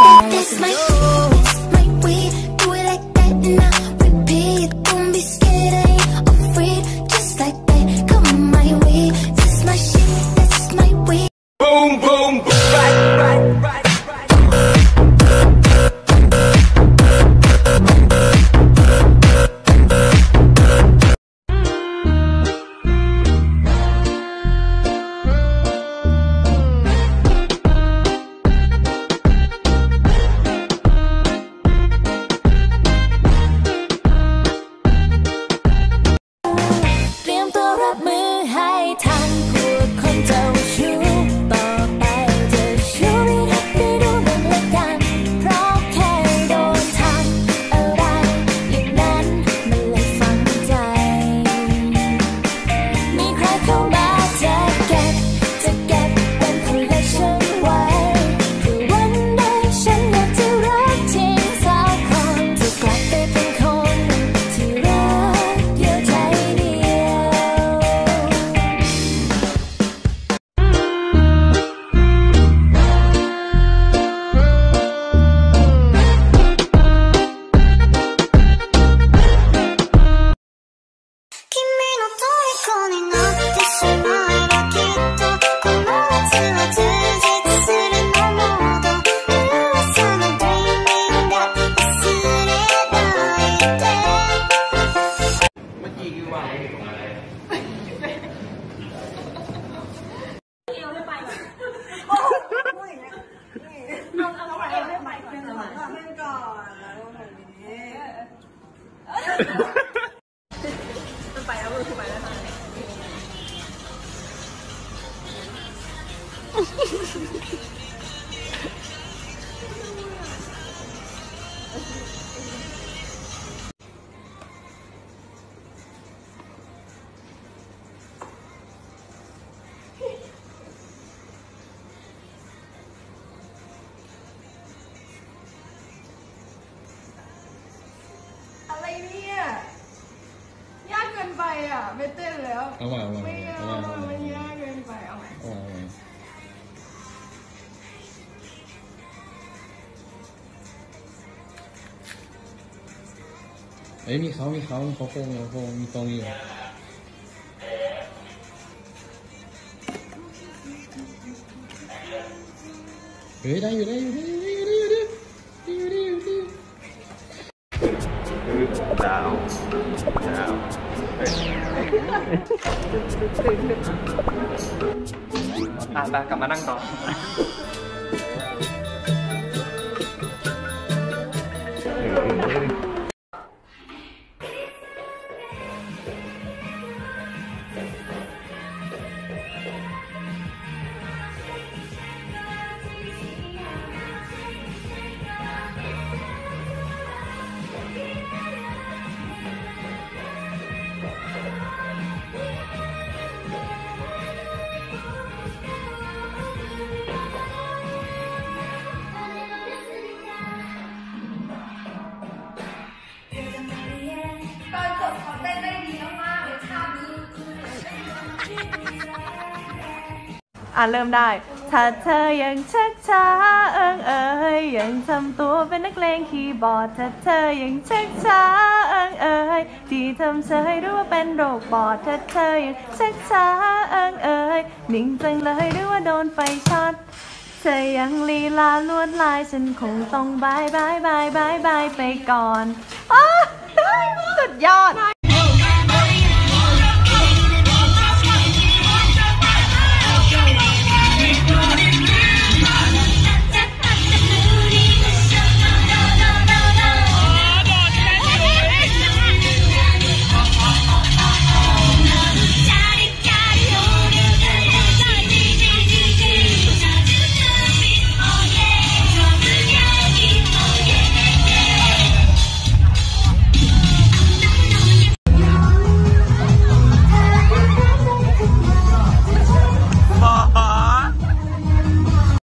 มันไปแล้วคือไปแล้วค่ะอะไรเนี่ยยากเกินไปอ่ะไม่เต้นแล้วไม่เอามันยากเกินไปเอาไหมเอ้ยมีเขาโค้งมีตรงอยู่เฮ้ยได้อยู่ดาวไปกลับมานั่งต่อเริ่มได้ถ้าเธอยังชักช้ายังทำตัวเป็นนักเลงคีย์บอร์ดถ้าเธอยังชักช้าที่ทำเธอให้รู้ว่าเป็นโรคปอดถ้าเธอยังชักช้านิ่งจังเลยหรือว่าโดนไฟช็อตเธอยังลีลาลวดลายฉันคงต้องบายไปก่อนสุดยอด